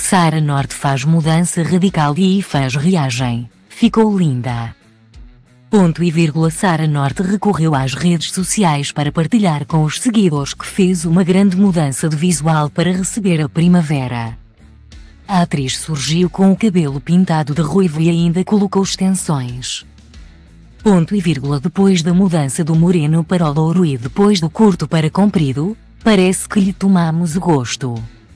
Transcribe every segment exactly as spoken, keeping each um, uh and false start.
Sarah Norte faz mudança radical e fãs reagem. Ficou linda. Ponto e vírgula. Sarah Norte recorreu às redes sociais para partilhar com os seguidores que fez uma grande mudança de visual para receber a primavera. A atriz surgiu com o cabelo pintado de ruivo e ainda colocou extensões. Ponto e vírgula. Depois da mudança do moreno para o louro e depois do curto para comprido, parece que lhe tomamos o gosto.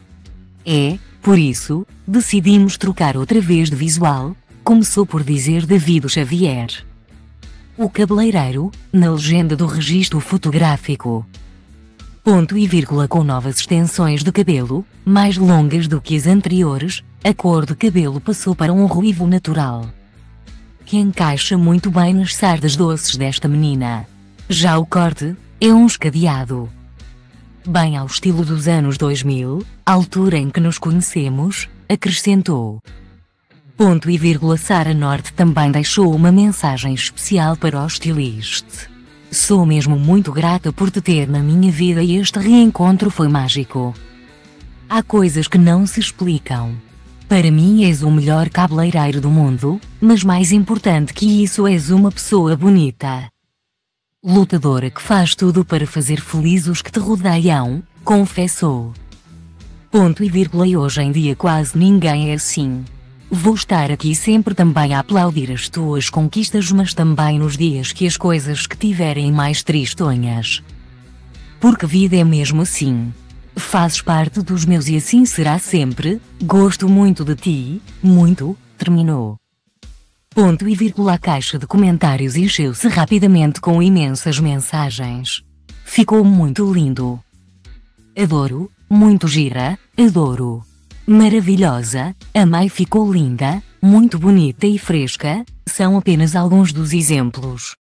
É, por isso, decidimos trocar outra vez de visual, começou por dizer David Xavier, o cabeleireiro, na legenda do registro fotográfico. Ponto e vírgula. Com novas extensões de cabelo, mais longas do que as anteriores, a cor de cabelo passou para um ruivo natural, que encaixa muito bem nas sardas doces desta menina. Já o corte, é um escadeado, bem ao estilo dos anos dois mil, altura em que nos conhecemos, acrescentou. Ponto e vírgula. Sarah Norte também deixou uma mensagem especial para o stylist. Sou mesmo muito grata por te ter na minha vida e este reencontro foi mágico. Há coisas que não se explicam. Para mim és o melhor cabeleireiro do mundo, mas mais importante que isso és uma pessoa bonita, lutadora que faz tudo para fazer feliz os que te rodeiam, confessou. Ponto e vírgula. E hoje em dia quase ninguém é assim. Vou estar aqui sempre também a aplaudir as tuas conquistas, mas também nos dias que as coisas que tiverem mais tristonhas. Porque a vida é mesmo assim. Fazes parte dos meus e assim será sempre, gosto muito de ti, muito, terminou. Ponto e vírgula. A caixa de comentários encheu-se rapidamente com imensas mensagens. Ficou muito lindo. Adoro, muito gira, adoro. Maravilhosa, a Mai ficou linda, muito bonita e fresca, são apenas alguns dos exemplos.